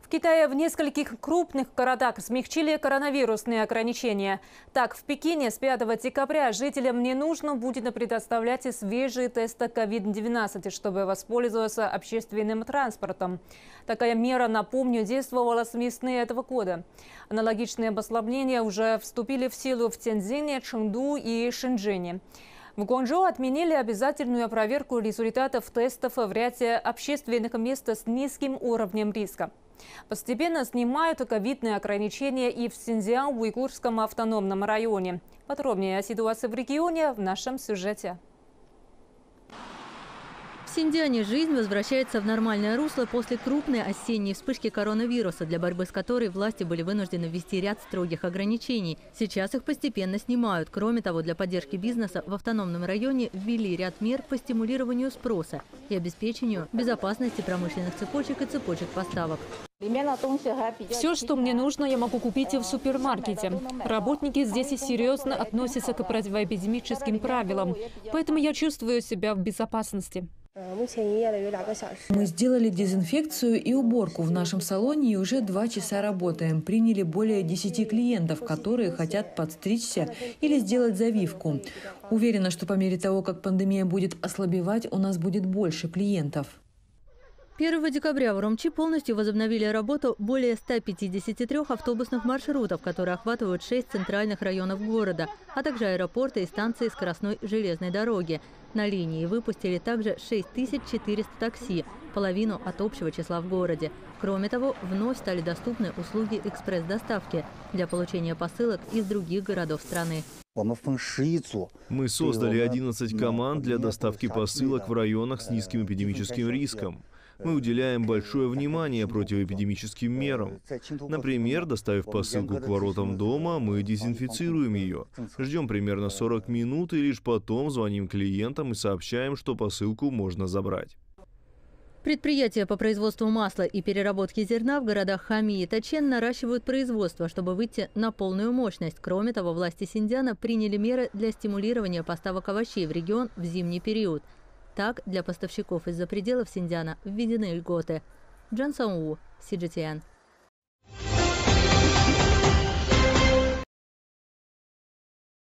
Китае в нескольких крупных городах смягчили коронавирусные ограничения. Так, в Пекине с 5 декабря жителям не нужно будет предоставлять свежие тесты COVID-19, чтобы воспользоваться общественным транспортом. Такая мера, напомню, действовала с весны этого года. Аналогичные послабления уже вступили в силу в Тяньцзине, Чэнду и Шэньчжэне. В Гуанчжоу отменили обязательную проверку результатов тестов в ряде общественных мест с низким уровнем риска. Постепенно снимают ковидные ограничения и в Синьцзян-Уйгурском автономном районе. Подробнее о ситуации в регионе в нашем сюжете. В Синьцзяне жизнь возвращается в нормальное русло после крупной осенней вспышки коронавируса, для борьбы с которой власти были вынуждены ввести ряд строгих ограничений. Сейчас их постепенно снимают. Кроме того, для поддержки бизнеса в автономном районе ввели ряд мер по стимулированию спроса и обеспечению безопасности промышленных цепочек и цепочек поставок. Все, что мне нужно, я могу купить в супермаркете. Работники здесь серьезно относятся к противоэпидемическим правилам, поэтому я чувствую себя в безопасности. Мы сделали дезинфекцию и уборку в нашем салоне и уже 2 часа работаем. Приняли более 10 клиентов, которые хотят подстричься или сделать завивку. Уверена, что по мере того, как пандемия будет ослабевать, у нас будет больше клиентов. 1 декабря в Уромчи полностью возобновили работу более 153 автобусных маршрутов, которые охватывают 6 центральных районов города, а также аэропорты и станции скоростной железной дороги. На линии выпустили также 6400 такси, половину от общего числа в городе. Кроме того, вновь стали доступны услуги экспресс-доставки для получения посылок из других городов страны. Мы создали 11 команд для доставки посылок в районах с низким эпидемическим риском. Мы уделяем большое внимание противоэпидемическим мерам. Например, доставив посылку к воротам дома, мы дезинфицируем ее. Ждем примерно 40 минут и лишь потом звоним клиентам и сообщаем, что посылку можно забрать. Предприятия по производству масла и переработке зерна в городах Хами и Тачен наращивают производство, чтобы выйти на полную мощность. Кроме того, власти Синьцзяна приняли меры для стимулирования поставок овощей в регион в зимний период. Так, для поставщиков из-за пределов Синьцзяна введены льготы. Джан Сан У, CGTN.